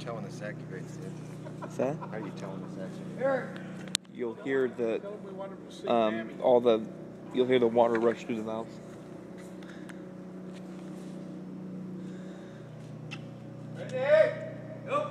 tell when this activates, dude? What's that? How are you telling this activates? You'll hear the you'll hear the water rush through the valves. Ready? Nope.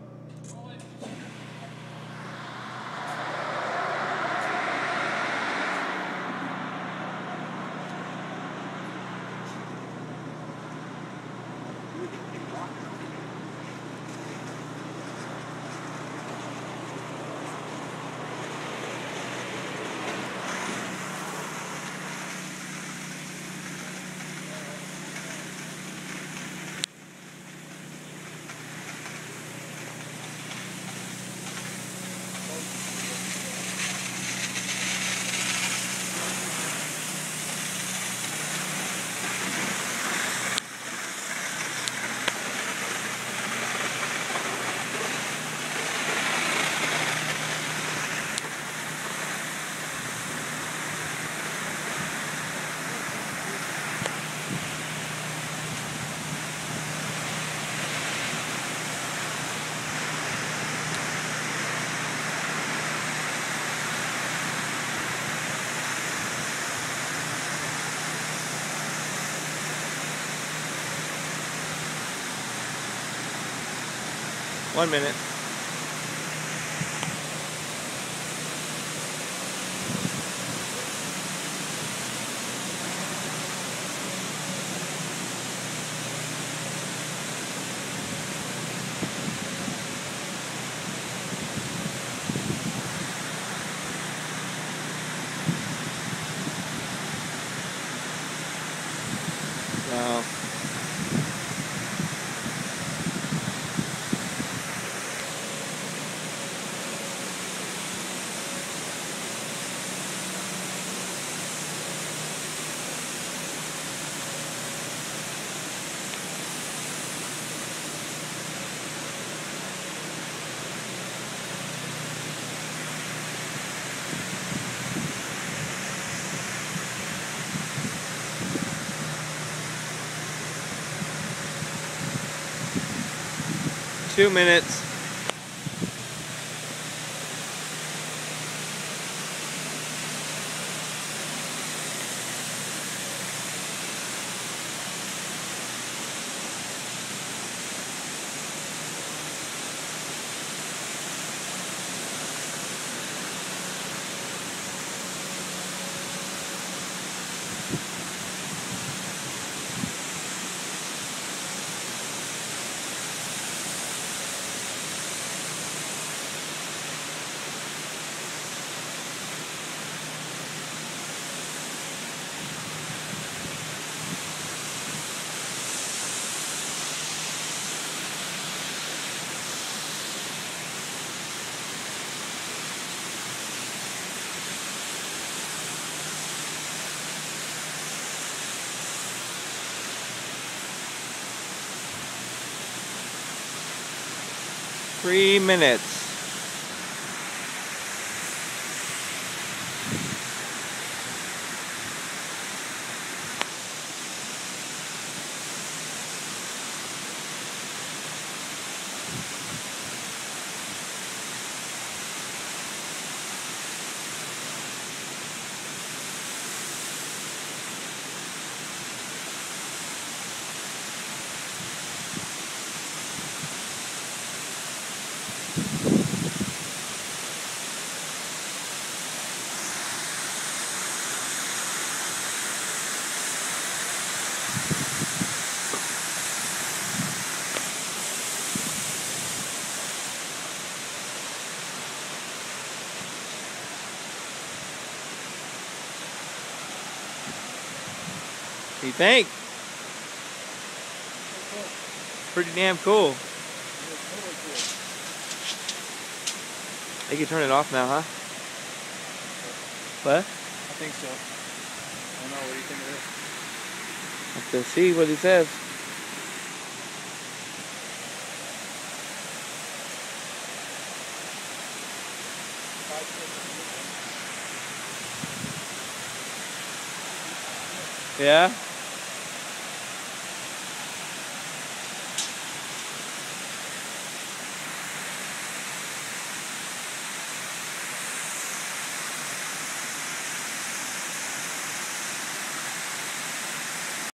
1 minute. No. Two minutes. Three minutes. What do you think? Pretty damn cool. They can turn it off now, huh? What? I think so. I don't know. What do you think it is? Have to see what he says. Yeah?